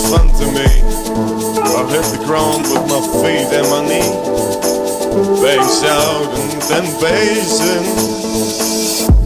fun to me. I hit the ground with my feet and my knee. Bass out and then bass in.